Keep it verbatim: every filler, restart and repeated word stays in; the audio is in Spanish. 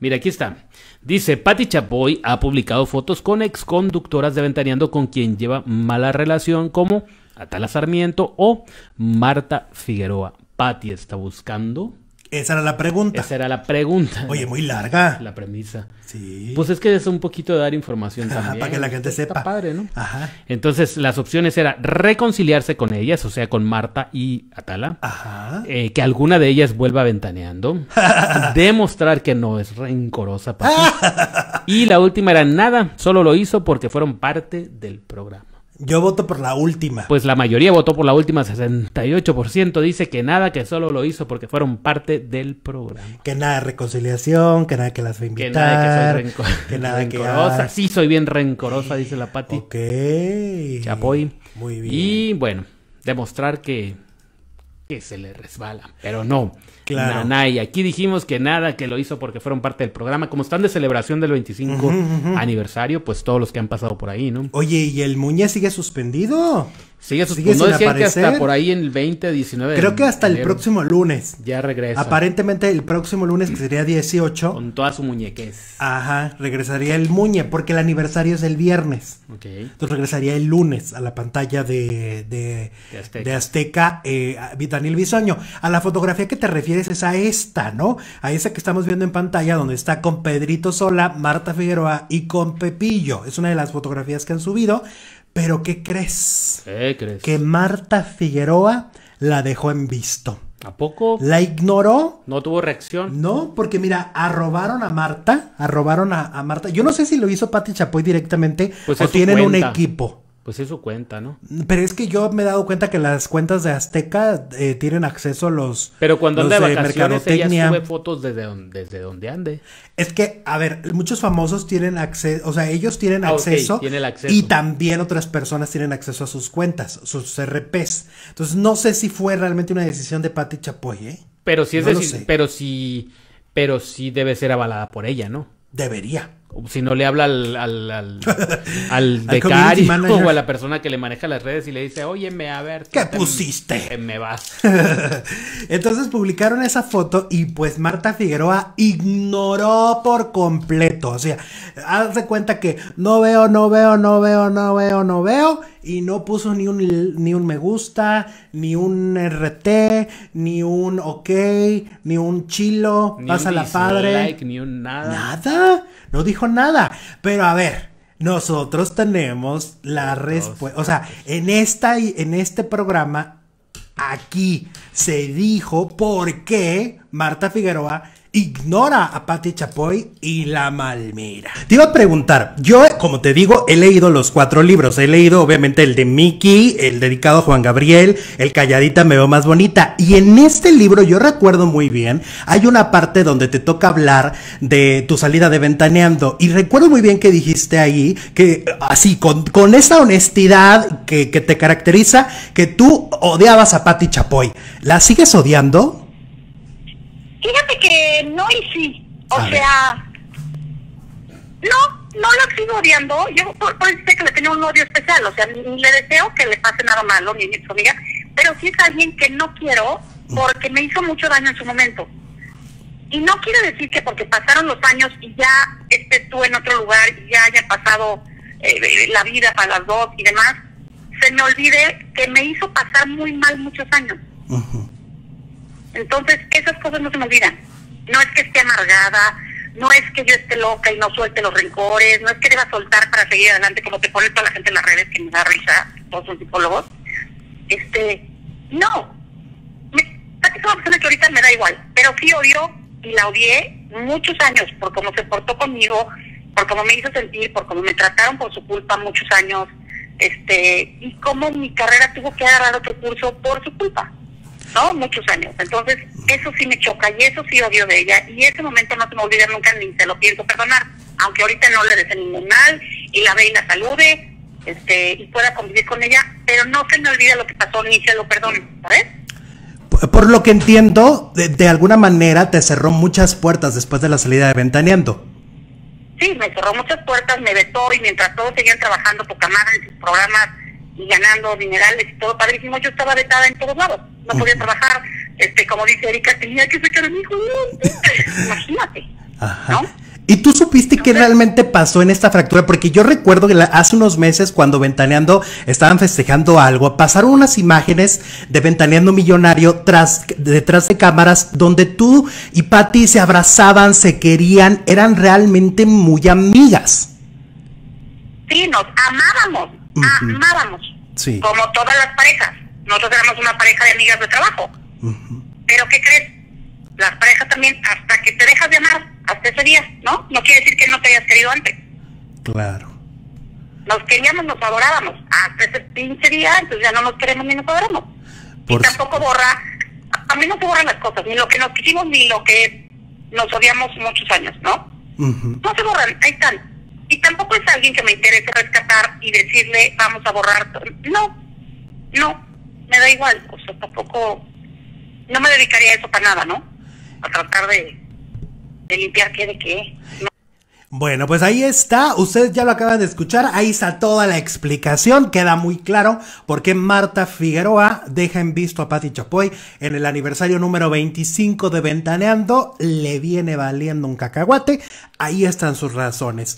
Mira, aquí está. Dice, Pati Chapoy ha publicado fotos con exconductoras de Ventaneando con quien lleva mala relación, como Atala Sarmiento o Marta Figueroa. Pati está buscando... Esa era la pregunta. Esa era la pregunta. Oye, muy larga. La premisa. Sí. Pues es que es un poquito de dar información también. Para que la gente Está sepa. padre, ¿no? Ajá. Entonces, las opciones eran reconciliarse con ellas, o sea, con Marta y Atala. Ajá. Eh, que alguna de ellas vuelva Ventaneando. Demostrar que no es rencorosa, Pati. Y la última era nada, solo lo hizo porque fueron parte del programa. Yo voto por la última. Pues la mayoría votó por la última, sesenta y ocho por ciento dice que nada, que solo lo hizo porque fueron parte del programa. Que nada de reconciliación, que nada que las va a invitar. Que nada que soy renco que nada rencorosa. Que... Ah. Sí, soy bien rencorosa, dice la Pati. Ok. Chapoy. Muy bien. Y bueno, demostrar que, que se le resbala, pero no. Claro. Nanay, aquí dijimos que nada, que lo hizo porque fueron parte del programa. Como están de celebración del veinticinco uh-huh, uh-huh. aniversario, pues todos los que han pasado por ahí, ¿no? Oye, ¿y el Muñe sigue suspendido? Sigue suspendido. No decían que hasta por ahí en el veinte, diecinueve. Creo que hasta el próximo lunes. Ya regresa. Aparentemente el próximo lunes, que sería dieciocho. Con toda su muñequez. Ajá, regresaría el Muñe, porque el aniversario es el viernes. Ok. Entonces regresaría el lunes a la pantalla de, de, de Azteca, de Azteca eh, Daniel Bisoño. A la fotografía que te refieres es a esta, ¿no? A esa que estamos viendo en pantalla, donde está con Pedrito Sola, Marta Figueroa y con Pepillo. Es una de las fotografías que han subido. Pero ¿qué crees? ¿Qué crees? Que Marta Figueroa la dejó en visto. ¿A poco? ¿La ignoró? ¿No tuvo reacción? No, porque mira, arrobaron a Marta, arrobaron a, a Marta. Yo no sé si lo hizo Pati Chapoy directamente pues o tienen cuenta. un equipo. Pues eso cuenta, ¿no? Pero es que yo me he dado cuenta que las cuentas de Azteca eh, tienen acceso a los Pero cuando anda de de vacaciones ella sube fotos desde donde, desde donde ande. Es que, a ver, muchos famosos tienen acceso, o sea, ellos tienen ah, acceso, okay, tiene el acceso y también otras personas tienen acceso a sus cuentas, sus R Ps. Entonces no sé si fue realmente una decisión de Pati Chapoy, ¿eh? Pero sí es no decir, pero sí, pero sí debe ser avalada por ella, ¿no? Debería. Si no le habla al, al, al, al becario o a la persona que le maneja las redes y le dice, óyeme, a ver. ¿Qué te pusiste? Te me vas. Entonces publicaron esa foto y pues Marta Figueroa ignoró por completo. O sea, haz de cuenta que no veo, no veo, no veo, no veo, no veo. Y no puso ni un, ni un me gusta, ni un R T, ni un ok, ni un chilo, ni pásala un padre. Like, ni un nada. Nada, no dijo nada. Pero a ver, nosotros tenemos la respuesta. O sea, en, esta, en este programa, aquí se dijo por qué Marta Figueroa ignora a Pati Chapoy y la malmira. Te iba a preguntar, yo, como te digo, he leído los cuatro libros. He leído, obviamente, el de Mickey, el dedicado a Juan Gabriel, el Calladita me veo más bonita. Y en este libro, yo recuerdo muy bien, hay una parte donde te toca hablar de tu salida de Ventaneando. Y recuerdo muy bien que dijiste ahí, que así, con, con esa honestidad que, que te caracteriza, que tú odiabas a Pati Chapoy. ¿La sigues odiando? Fíjate que no y sí, o a sea, ver. no, no la sigo odiando, yo por, por eso sé que le tenía un odio especial, o sea, ni le deseo que le pase nada malo, ni ni su amiga, pero sí es alguien que no quiero porque me hizo mucho daño en su momento. Y no quiere decir que porque pasaron los años y ya estés tú en otro lugar y ya haya pasado eh, la vida para las dos y demás, se me olvide que me hizo pasar muy mal muchos años. Uh-huh. Entonces, esas cosas no se me olvidan. No es que esté amargada, no es que yo esté loca y no suelte los rencores, no es que deba soltar para seguir adelante, como te pone toda la gente en las redes que me da risa, todos son psicólogos. Este, no. Me, es una persona que ahorita me da igual, pero sí odio y la odié muchos años por cómo se portó conmigo, por cómo me hizo sentir, por cómo me trataron por su culpa muchos años, este, y cómo mi carrera tuvo que agarrar otro curso por su culpa. ¿No? Muchos años. Entonces, eso sí me choca y eso sí odio de ella. Y ese momento no se me olvida nunca ni se lo pienso perdonar. Aunque ahorita no le desee ningún mal y la ve y la salude este, y pueda convivir con ella, pero no se me olvida lo que pasó ni se lo perdono, ¿sabes? Por, por lo que entiendo, de, de alguna manera te cerró muchas puertas después de la salida de Ventaneando. Sí, me cerró muchas puertas, me vetó y mientras todos seguían trabajando poca madre en sus programas y ganando dinerales y todo padrísimo, yo estaba vetada en todos lados, no podía trabajar, este, como dice Erika, tenía que sacar a mi hijo, imagínate. Ajá. ¿no? ¿Y tú supiste qué realmente pasó en esta fractura? Porque yo recuerdo que la, hace unos meses cuando Ventaneando estaban festejando algo, pasaron unas imágenes de Ventaneando Millonario tras, detrás de cámaras donde tú y Pati se abrazaban, se querían, eran realmente muy amigas. Sí, nos amábamos, Uh-huh. amábamos, Sí. como todas las parejas. Nosotros éramos una pareja de amigas de trabajo. Uh-huh. Pero ¿qué crees? Las parejas también, hasta que te dejas de amar, hasta ese día, ¿no? No quiere decir que no te hayas querido antes. Claro. Nos queríamos, nos adorábamos. Hasta ese pinche día, entonces ya no nos queremos ni nos adoramos. Por y tampoco borra, a mí no se borran las cosas, ni lo que nos quisimos, ni lo que nos odiamos muchos años, ¿no? Uh-huh. No se borran, ahí están. Y tampoco es alguien que me interese rescatar y decirle, vamos a borrar todo. No, no, me da igual. O sea, tampoco, no me dedicaría a eso para nada, ¿no? A tratar de, de limpiar qué de qué. No. Bueno, pues ahí está, ustedes ya lo acaban de escuchar, ahí está toda la explicación, queda muy claro por qué Marta Figueroa deja en visto a Pati Chapoy en el aniversario número veinticinco de Ventaneando, le viene valiendo un cacahuate, ahí están sus razones.